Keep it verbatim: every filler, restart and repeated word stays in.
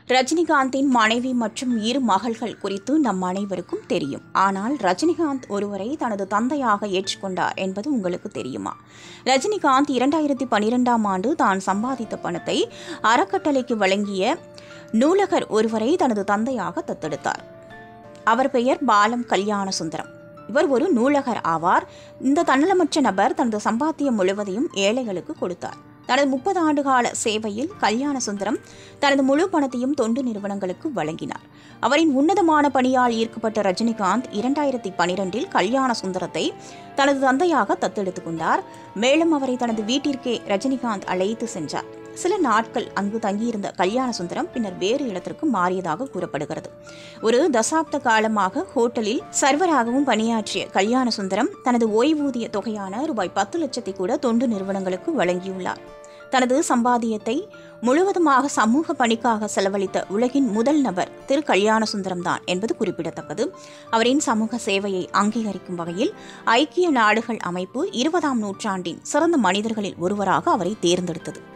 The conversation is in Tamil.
ரஜினிகாந்தின் மனைவி மற்றும் இரு மகள்கள் குறித்து நம் அனைவருக்கும் தெரியும். ஆனால் ரஜினிகாந்த் ஒருவரை தனது தந்தையாக ஏற்றுக்கொண்டார் என்பது உங்களுக்கு தெரியுமா? ரஜினிகாந்த் இரண்டாயிரத்தி பனிரெண்டாம் ஆண்டு தான் சம்பாதித்த பணத்தை அறக்கட்டளைக்கு வழங்கிய நூலகர் ஒருவரை தனது தந்தையாக தத்தெடுத்தார். அவர் பெயர் பாலம் கல்யாண சுந்தரம். இவர் ஒரு நூலகர் ஆவார். இந்த தன்னலமற்ற நபர் தனது சம்பாத்தியம் முழுவதையும் ஏழைகளுக்கு கொடுத்தார். தனது முப்பது ஆண்டுகால சேவையில் கல்யாண சுந்தரம் தனது முழு பணத்தையும் தொண்டு நிறுவனங்களுக்கு வழங்கினார். அவரின் உன்னதமான பணியால் ஈர்க்கப்பட்ட ரஜினிகாந்த் இரண்டாயிரத்தி பனிரெண்டில் கல்யாண சுந்தரத்தை தனது தந்தையாக தத்தெடுத்துக் கொண்டார். மேலும் அவரை தனது வீட்டிற்கே ரஜினிகாந்த் அழைத்து சென்றார். சில நாட்கள் அங்கு தங்கியிருந்த கல்யாண சுந்தரம் பின்னர் வேறு இடத்திற்கு மாறியதாக கூறப்படுகிறது. ஒரு தசாப்த காலமாக ஹோட்டலில் சர்வராகவும் பணியாற்றிய கல்யாண சுந்தரம் தனது ஓய்வூதிய தொகையான ரூபாய் பத்து லட்சத்தை கூட தொண்டு நிறுவனங்களுக்கு வழங்கியுள்ளார். தனது சம்பாத்தியத்தை முழுவதுமாக சமூக பணிக்காக செலவழித்த உலகின் முதல் நபர் திரு கல்யாண சுந்தரம் தான் என்பது குறிப்பிடத்தக்கது. அவரின் சமூக சேவையை அங்கீகரிக்கும் வகையில் ஐக்கிய நாடுகள் அமைப்பு இருபதாம் நூற்றாண்டின் சிறந்த மனிதர்களில் ஒருவராக அவரை தேர்ந்தெடுத்தது.